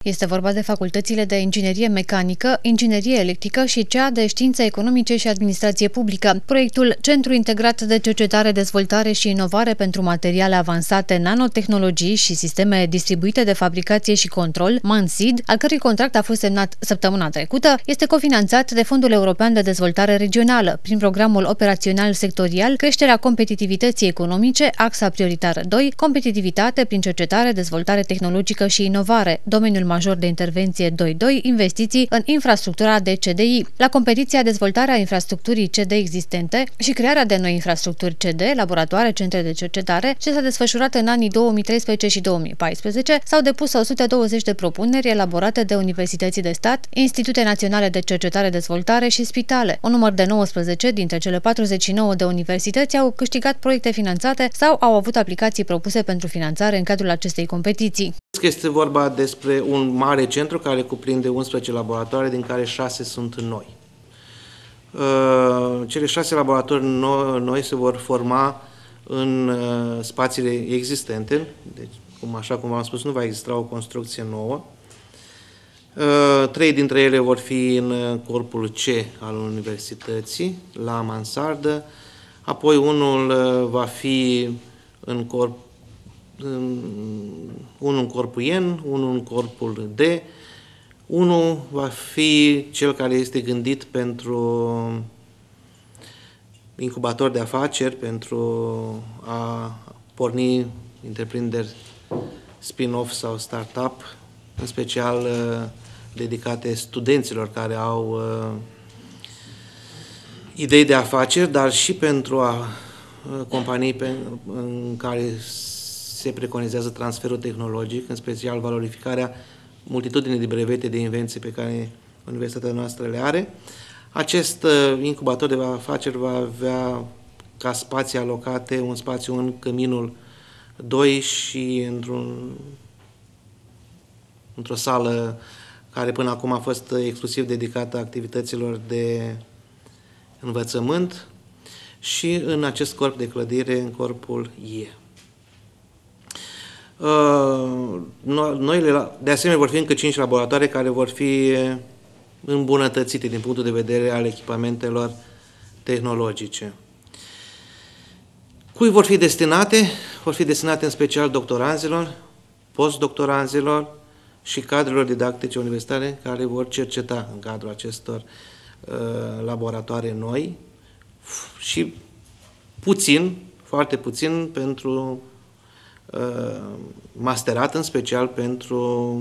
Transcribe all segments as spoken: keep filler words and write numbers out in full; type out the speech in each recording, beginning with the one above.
Este vorba de facultățile de inginerie mecanică, inginerie electrică și cea de științe economice și administrație publică. Proiectul Centru Integrat de Cercetare, Dezvoltare și Inovare pentru Materiale Avansate, Nanotehnologii și Sisteme Distribuite de Fabricație și Control, MANSID, al cărui contract a fost semnat săptămâna trecută, este cofinanțat de Fondul European de Dezvoltare Regională, prin programul operațional sectorial Creșterea competitivității economice, axa prioritară doi, competitivitate prin cercetare, dezvoltare tehnologică și inovare, domeniul major de intervenție doi doi, investiții în infrastructura de C D I. La competiția dezvoltarea infrastructurii C D existente și crearea de noi infrastructuri C D, laboratoare, centre de cercetare, ce s-a desfășurat în anii două mii treisprezece și două mii paisprezece, s-au depus o sută douăzeci de propuneri elaborate de universități de stat, institute naționale de cercetare, dezvoltare și spitale. Un număr de nouăsprezece dintre cele patruzeci și nouă de universități au câștigat proiecte finanțate sau au avut aplicații propuse pentru finanțare în cadrul acestei competiții. Este vorba despre un mare centru care cuprinde unsprezece laboratoare, din care șase sunt noi. Cele șase laboratoare noi se vor forma în spațiile existente, deci, cum, așa cum v-am spus, nu va exista o construcție nouă. Trei dintre ele vor fi în corpul C al universității, la mansardă, apoi unul va fi în corp unul în corpul N, unul în corpul D, unul va fi cel care este gândit pentru incubator de afaceri, pentru a porni întreprinderi spin-off sau start-up, în special dedicate studenților care au uh, idei de afaceri, dar și pentru a, uh, companii pe, în care se preconizează transferul tehnologic, în special valorificarea multitudinii de brevete de invenții pe care universitatea noastră le are. Acest uh, incubator de afaceri va avea ca spații alocate un spațiu în Căminul doi și într-un, într-o sală care până acum a fost exclusiv dedicată activităților de învățământ, și în acest corp de clădire, în corpul E. Noile, de asemenea, vor fi încă cinci laboratoare care vor fi îmbunătățite din punctul de vedere al echipamentelor tehnologice. Cui vor fi destinate? Vor fi destinate în special doctoranzilor, postdoctoranzilor și cadrelor didactice universitare care vor cerceta în cadrul acestor uh, laboratoare noi și puțin, foarte puțin pentru uh, masterat, în special pentru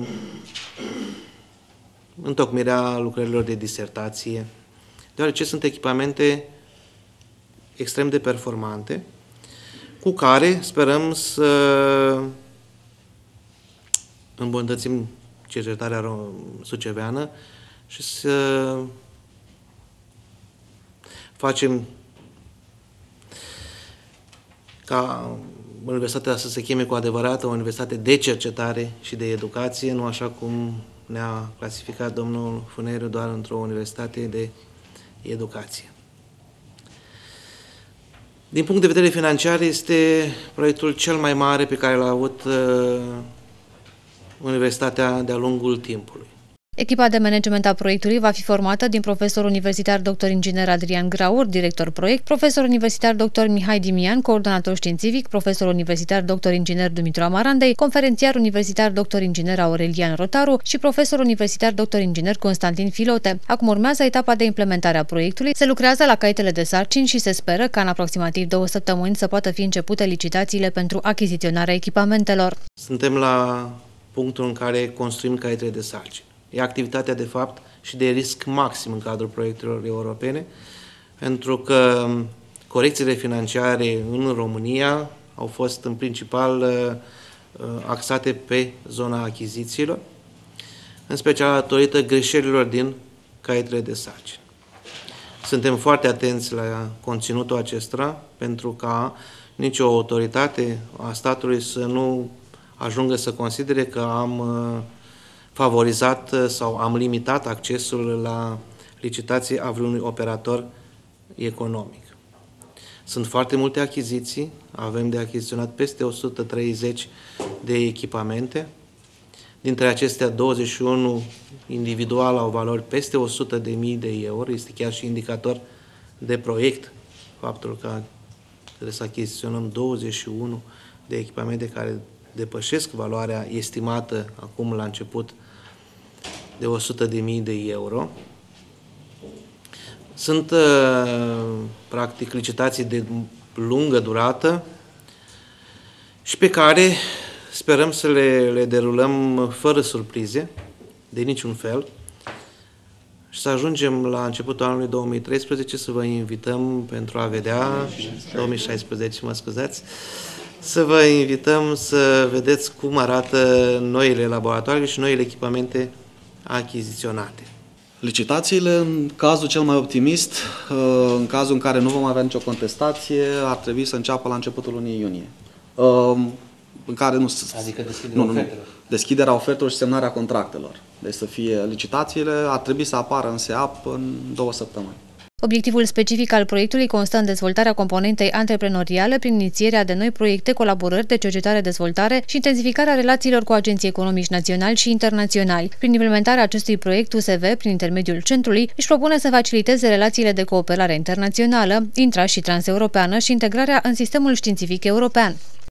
întocmirea lucrărilor de disertație, deoarece sunt echipamente extrem de performante, cu care sperăm să îmbunătățim cercetarea suceveană și să facem ca universitatea să se cheme cu adevărat o universitate de cercetare și de educație, nu așa cum ne-a clasificat domnul Funeriu, doar într-o universitate de educație. Din punct de vedere financiar, este proiectul cel mai mare pe care l-a avut uh, universitatea de-a lungul timpului. Echipa de management a proiectului va fi formată din profesor universitar doctor inginer Adrian Graur, director proiect, profesor universitar doctor Mihai Dimian, coordonator științific, profesor universitar doctor inginer Dumitru Amarandei, conferențiar universitar doctor inginer Aurelian Rotaru și profesor universitar doctor inginer Constantin Filote. Acum urmează etapa de implementare a proiectului, se lucrează la caietele de sarcini și se speră ca în aproximativ două săptămâni să poată fi începute licitațiile pentru achiziționarea echipamentelor. Suntem la punctul în care construim caietele de sarcini. E activitatea de fapt și de risc maxim în cadrul proiectelor europene, pentru că corecțiile financiare în România au fost în principal axate pe zona achizițiilor, în special datorită greșelilor din caietele de sarcini. Suntem foarte atenți la conținutul acestora, pentru ca nicio autoritate a statului să nu ajungă să considere că am favorizat sau am limitat accesul la licitații a vreunui operator economic. Sunt foarte multe achiziții, avem de achiziționat peste o sută treizeci de echipamente, Dintre acestea, douăzeci și unu individual au valori peste o sută de mii de euro. Este chiar și indicator de proiect faptul că trebuie să achiziționăm douăzeci și unu de echipamente care depășesc valoarea estimată acum la început de o sută de mii de euro. Sunt practic licitații de lungă durată și pe care sperăm să le, le derulăm fără surprize, de niciun fel, și să ajungem la începutul anului două mii treisprezece să vă invităm pentru a vedea, două mii șaisprezece, mă scuzați, să vă invităm să vedeți cum arată noile laboratoare și noile echipamente achiziționate. Licitațiile, în cazul cel mai optimist, în cazul în care nu vom avea nicio contestație, ar trebui să înceapă la începutul lunii iunie. În care nu, adică deschiderea nu, nu, ofertelor. Deschiderea ofertelor și semnarea contractelor. Deci să fie licitațiile, ar trebui să apară în S E A P în două săptămâni. Obiectivul specific al proiectului constă în dezvoltarea componentei antreprenoriale prin inițierea de noi proiecte, colaborări de cercetare-dezvoltare și intensificarea relațiilor cu agenții economici naționali și internaționali. Prin implementarea acestui proiect, U S V, prin intermediul centrului, își propune să faciliteze relațiile de cooperare internațională, intra- și transeuropeană și integrarea în sistemul științific european.